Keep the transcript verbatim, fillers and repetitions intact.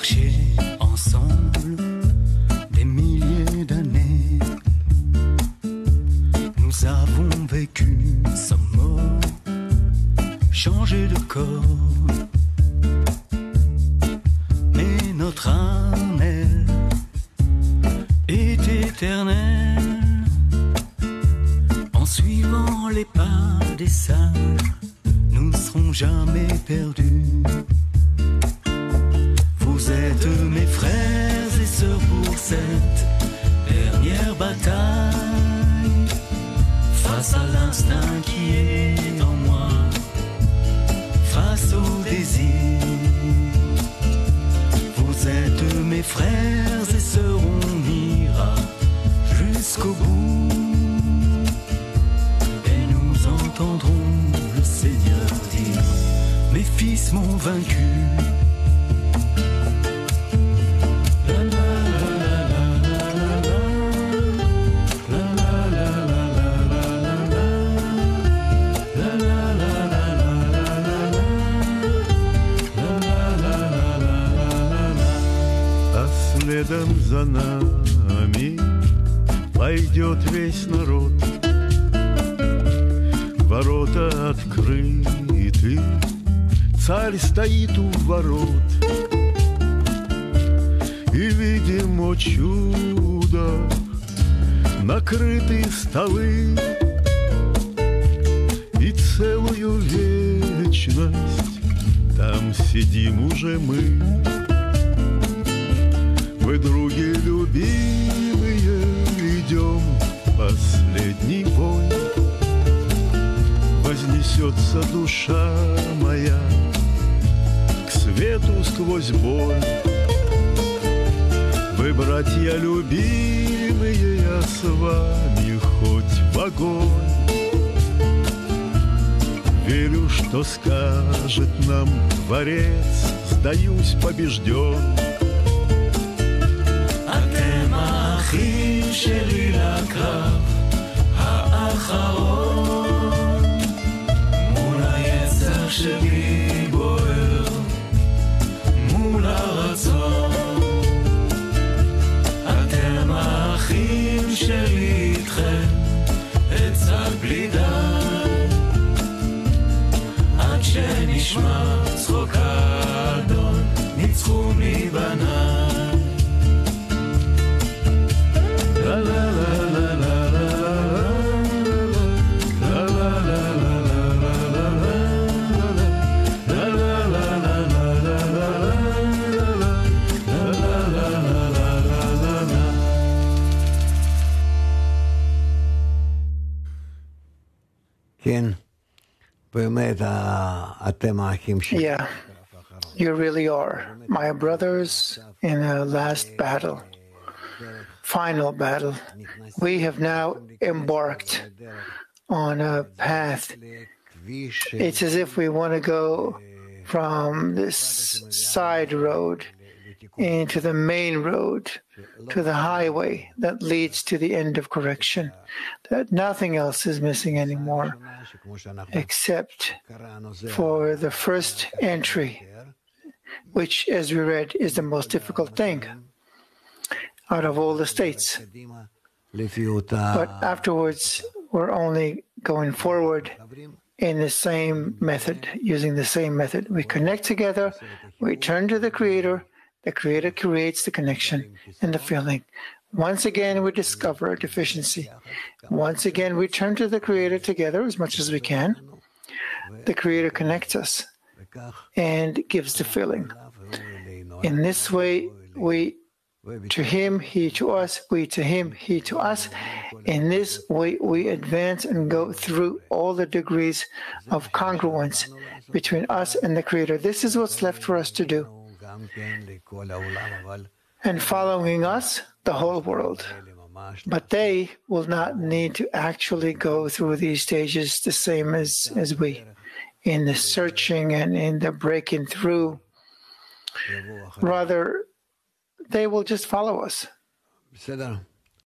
marché ensemble des milliers d'années. Nous avons vécu sans mort, changé de corps. Mais notre âme, elle, est éternelle. En suivant les pas des sages, nous ne serons jamais perdus. Vous êtes mes frères et sœurs pour cette dernière bataille. Face à l'instinct qui est en moi, face au désir. Vous êtes mes frères et sœurs, on ira jusqu'au bout. Et nous entendrons le Seigneur dire: mes fils m'ont vaincu. Следом за нами пойдет весь народ. Ворота открыты, царь стоит у ворот. И видим, о чудо, накрыты столы. И целую вечность там сидим уже мы. Вы, други любимые, идем последний бой. Вознесется душа моя к свету сквозь боль. Вы, братья любимые, я с вами хоть в огонь. Верю, что скажет нам Творец: сдаюсь побежден. אחים שלי לקרב האחרון, מול היצר שבי בוער, מול הרצון. אתם האחים שלי איתכם, אצעד בלי די, עד שנשמע צחוק האדון, ניצחו מבניי. Yeah, you really are my brothers in a last battle, final battle. We have now embarked on a path. It's as if we want to go from this side road into the main road, to the highway that leads to the end of correction, that nothing else is missing anymore except for the first entry, which, as we read, is the most difficult thing out of all the states. But afterwards, we're only going forward in the same method, using the same method. We connect together, we turn to the Creator, the Creator creates the connection and the feeling. Once again, we discover a deficiency. Once again, we turn to the Creator together as much as we can. The Creator connects us and gives the feeling. In this way, we to Him, He to us, we to Him, He to us. In this way, we advance and go through all the degrees of congruence between us and the Creator. This is what's left for us to do. And following us, the whole world. But they will not need to actually go through these stages the same as, as we, in the searching and in the breaking through. Rather, they will just follow us.